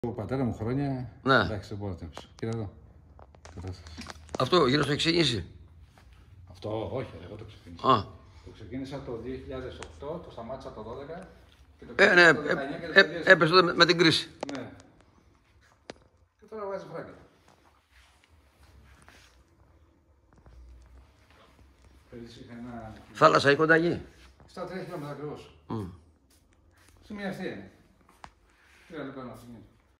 Ο πατέρα μου χρόνια. Ναι. Εντάξει, δεν μπορώ να τέψω. Κοίτα εδώ. Κατάσταση. Αυτό γύρω στο ξεκίνησε. Αυτό, όχι, εγώ το ξεκίνησα. Α. Το ξεκίνησα το 2008, το σταμάτησα το 2012. Και το Ναι, το 19 και το 2020. έπεσε τότε με την κρίση. Ναι. Και τώρα βάζει φράγκια. Πέρυσι είχα ένα. Θάλασσα ή κοντά εκεί. Στα 3 χιλιόμετρα ακριβώς. Στη μία ευθεία είναι. 3 λεπτά να αυτοκίνητο.